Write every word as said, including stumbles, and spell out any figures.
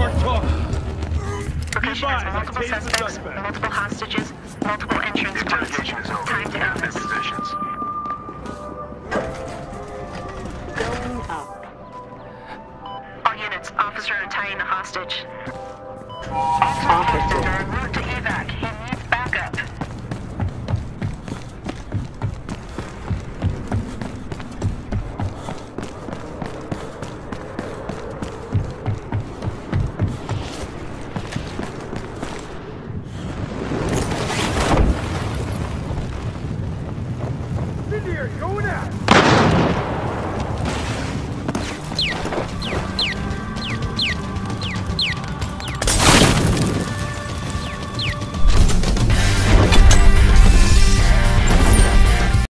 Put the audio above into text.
Start talking. Location has multiple suspects, multiple hostages, multiple entrance points. Time to end this. Going up. All units, officer untying the hostage. Officer. En route to evac. He needs backup. Incendiary, going out!